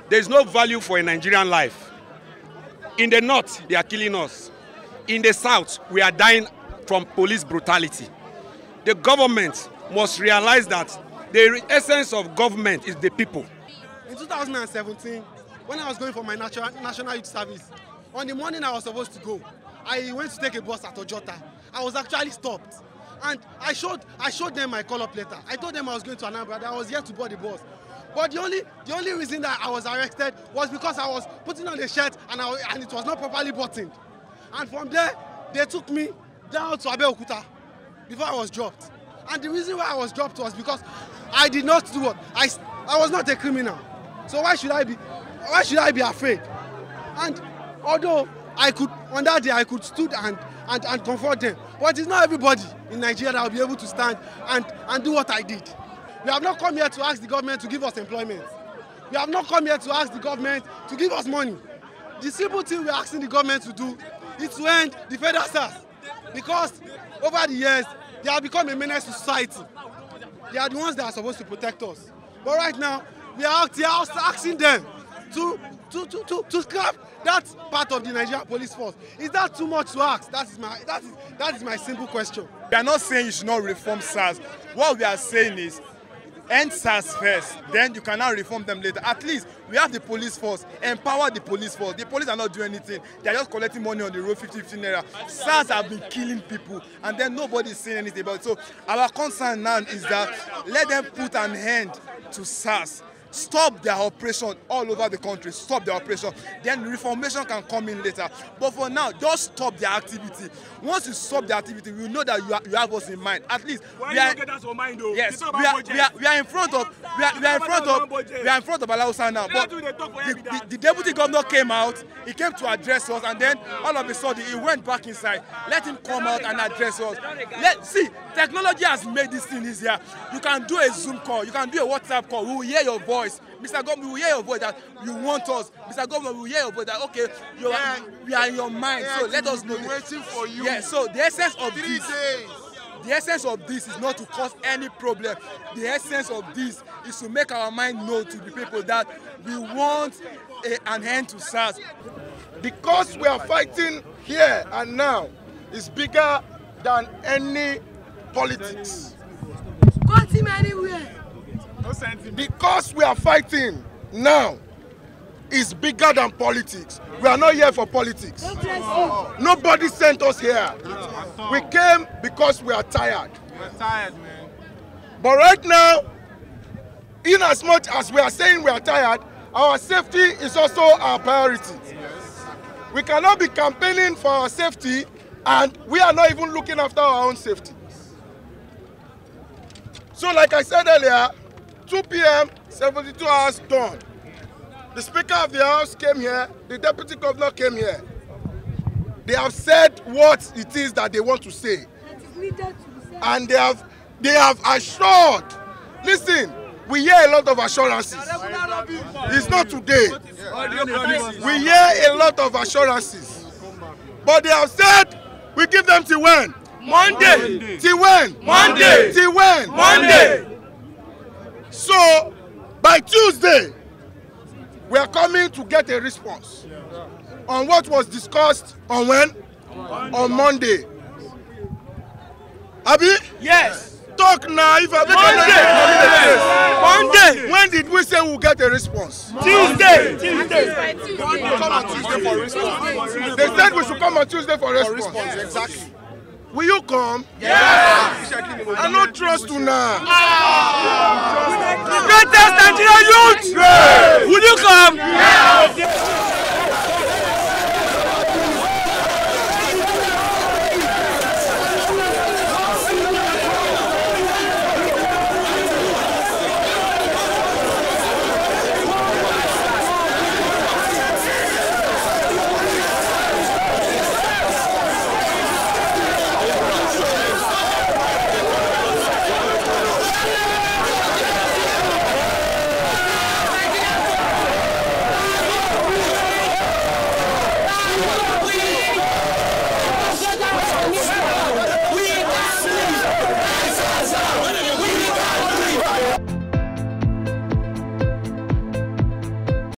there is no value for a Nigerian life. In the north, they are killing us. In the south, we are dying from police brutality. The government must realize that the essence of government is the people. In 2017, when I was going for my national youth service, on the morning I was supposed to go, I went to take a bus at Ojota. I was actually stopped. And I showed them my call-up letter. I told them I was going to Anambra, that I was here to board the bus. But the only reason that I was arrested was because I was putting on a shirt and it was not properly buttoned. And from there, they took me down to Abeokuta before I was dropped. And the reason why I was dropped was because I did not do what? I was not a criminal. So why should I be afraid? And although on that day I could stood and confront them, but it's not everybody in Nigeria that will be able to stand and do what I did. We have not come here to ask the government to give us employment. We have not come here to ask the government to give us money. The simple thing we are asking the government to do is to end the federal SARS. Because over the years, they have become a menace to society. They are the ones that are supposed to protect us. But right now, we are asking them to scrap that part of the Nigerian police force. Is that too much to ask? That is my simple question. We are not saying you should not reform SARS. What we are saying is, end SARS first, then you can now reform them later. At least we have the police force, empower the police force. The police are not doing anything. They are just collecting money on the road, 50 naira. SARS have been killing people and then nobody is saying anything about it. So our concern now is that let them put an end to SARS. Stop their operation all over the country. Stop their operation. Then reformation can come in later. But for now, just stop their activity. Once you stop the activity, we know that you have us in mind. At least we are in front of Alausa now. But the deputy governor came out. He came to address us, and then all of a sudden he went back inside. Let him come out and address us. See, technology has made this thing easier. You can do a Zoom call. You can do a WhatsApp call. We will hear your voice. Mr. Governor, we will hear your voice that you want us. Mr. Governor, we will hear your voice that, okay, we are in your mind, so let us know. Waiting for you. Yeah, so the essence of this is not to cause any problem. The essence of this is to make our mind known to the people that we want an end to SARS. Because we are fighting here and now is bigger than any politics. Got him anywhere. Because we are fighting now is bigger than politics. We are not here for politics. Nobody sent us here. We came because we are tired. We're tired, man. But right now, in as much as we are saying we are tired, our safety is also our priority. We cannot be campaigning for our safety and we are not even looking after our own safety. So like I said earlier, 2 p.m., 72 hours done. The Speaker of the House came here, the Deputy Governor came here. They have said what it is that they want to say. And they have assured. Listen, we hear a lot of assurances. It's not today. We hear a lot of assurances. But they have said, we give them till when? Monday. Till when? Monday. Till when? Monday. So, by Tuesday, we are coming to get a response on what was discussed on when? On Monday. Abi? Yes. Talk now. If Monday. When did we say we'll get a response? Tuesday. Come on Tuesday for response. They said we should come on Tuesday for response. Exactly. Will you come? Yes. I don't trust you now. Greatest Nigerian youth.